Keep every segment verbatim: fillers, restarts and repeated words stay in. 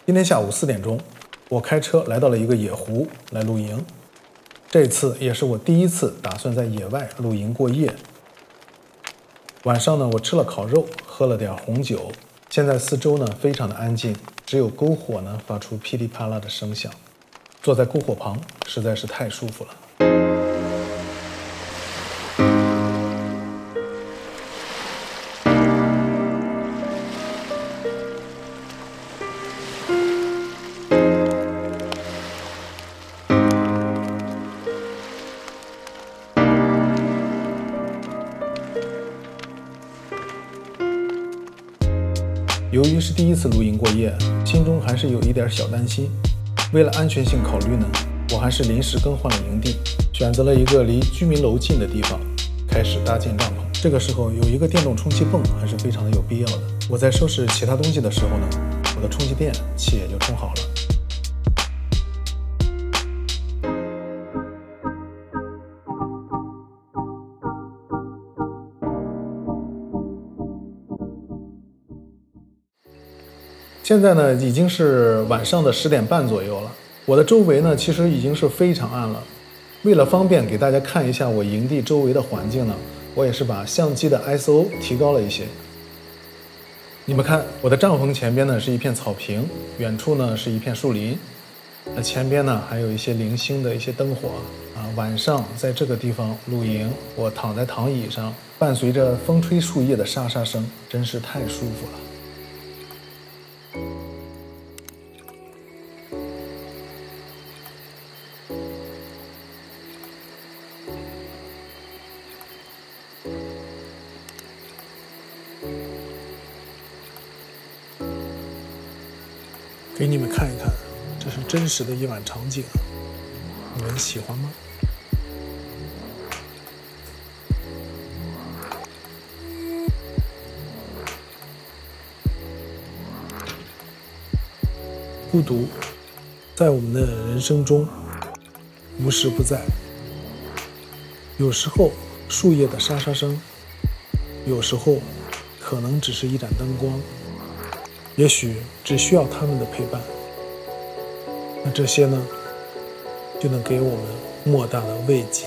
今天下午四点钟，我开车来到了一个野湖来露营。这次也是我第一次打算在野外露营过夜。晚上呢，我吃了烤肉，喝了点红酒。现在四周呢非常的安静，只有篝火呢发出噼里啪啦的声响。坐在篝火旁实在是太舒服了。由于是第一次露营过夜，心中还是有一点小担心。为了安全性考虑呢，我还是临时更换了营地，选择了一个离居民楼近的地方，开始搭建帐篷。这个时候有一个电动充气泵还是非常的有必要的。我在收拾其他东西的时候呢，我的充气垫气也就充好了。现在呢，已经是晚上的十点半左右了。我的周围呢，其实已经是非常暗了。为了方便给大家看一下我营地周围的环境呢，我也是把相机的 I S O 提高了一些。你们看，我的帐篷前边呢是一片草坪，远处呢是一片树林，那前边呢还有一些零星的一些灯火啊。晚上在这个地方露营，我躺在躺椅上，伴随着风吹树叶的沙沙声，真是太舒服了。给你们看一看，这是真实的夜晚场景，你们喜欢吗？孤独在我们的人生中无时不在，有时候树叶的沙沙声，有时候可能只是一盏灯光，也许只需要他们的陪伴，那这些呢，就能给我们莫大的慰藉。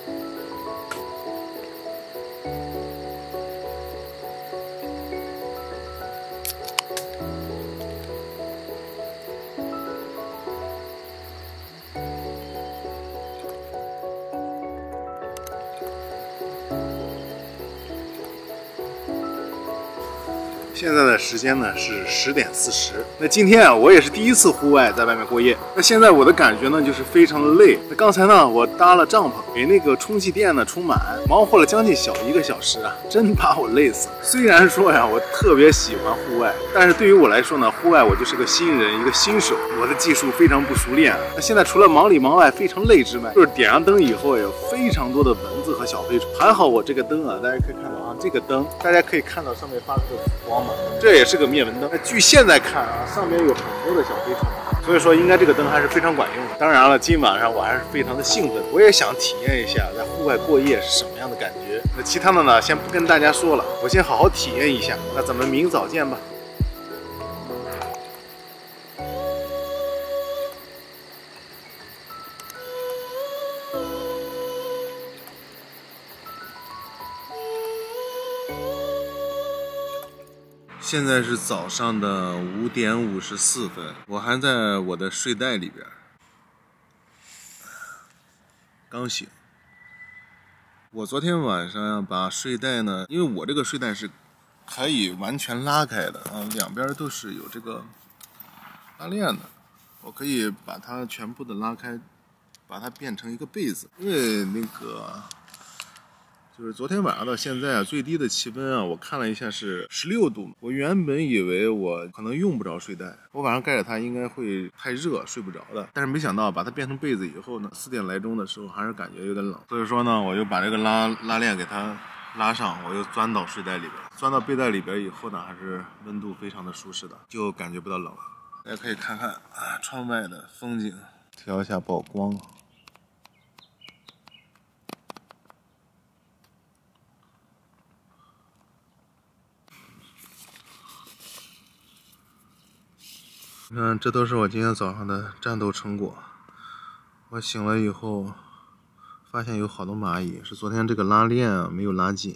现在的时间呢是十点四十。那今天啊，我也是第一次户外在外面过夜。那现在我的感觉呢，就是非常的累。那刚才呢，我搭了帐篷，给那个充气垫呢充满，忙活了将近小一个小时啊，真把我累死了。虽然说呀，我特别喜欢户外，但是对于我来说呢，户外我就是个新人，一个新手，我的技术非常不熟练。那现在除了忙里忙外非常累之外，就是点上灯以后有非常多的蚊子和小飞虫。还好我这个灯啊，大家可以看到啊，这个灯大家可以看到上面发出的浮光嘛。这也是个灭蚊灯。据现在看啊，上面有很多的小飞虫，所以说应该这个灯还是非常管用的。当然了，今晚上我还是非常的兴奋，我也想体验一下在户外过夜是什么样的感觉。那其他的呢，先不跟大家说了，我先好好体验一下。那咱们明早见吧。现在是早上的五点五十四分，我还在我的睡袋里边，刚醒。我昨天晚上呀，把睡袋呢，因为我这个睡袋是可以完全拉开的啊，两边都是有这个拉链的，我可以把它全部的拉开，把它变成一个被子，因为那个。就是昨天晚上到现在啊，最低的气温啊，我看了一下是十六度。我原本以为我可能用不着睡袋，我晚上盖着它应该会太热睡不着的。但是没想到把它变成被子以后呢，四点来钟的时候还是感觉有点冷。所以说呢，我就把这个拉拉链给它拉上，我又钻到睡袋里边，钻到被袋里边以后呢，还是温度非常的舒适的，就感觉不到冷了。大家可以看看啊，窗外的风景，调一下曝光。 你看，这都是我今天早上的战斗成果。我醒了以后，发现有好多蚂蚁，是昨天这个拉链啊没有拉紧。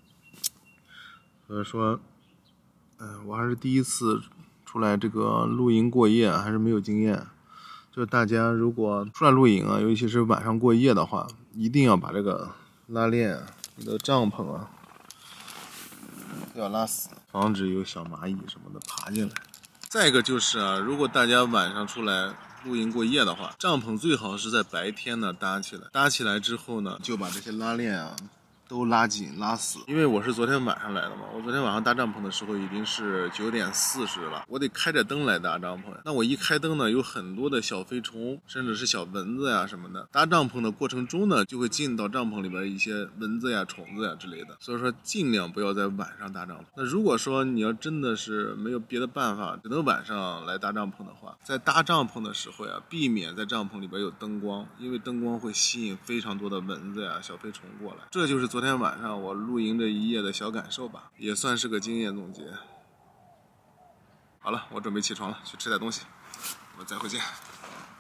所以说，嗯、呃，我还是第一次出来这个露营过夜，还是没有经验。就大家如果出来露营啊，尤其是晚上过夜的话，一定要把这个拉链啊、你的帐篷啊，要拉死，防止有小蚂蚁什么的爬进来。再一个就是啊，如果大家晚上出来露营过夜的话，帐篷最好是在白天呢搭起来，搭起来之后呢，就把这些拉链啊都拉紧拉死。因为我是昨天晚上来的嘛，我昨天晚上搭帐篷的时候已经是九点四十了，我得开着灯来搭帐篷。那我一开灯呢，有很多的小飞虫，甚至是小蚊子呀什么的。搭帐篷的过程中呢，就会进到帐篷里边一些蚊子呀、虫子呀之类的。所以说，尽量不要在晚上搭帐篷。那如果说你要真的是没有别的办法，只能晚上来搭帐篷的话，在搭帐篷的时候呀，避免在帐篷里边有灯光，因为灯光会吸引非常多的蚊子呀、小飞虫过来。这就是昨天晚上我露营这一夜的小感受吧，也算是个经验总结。好了，我准备起床了，去吃点东西，我们再会见。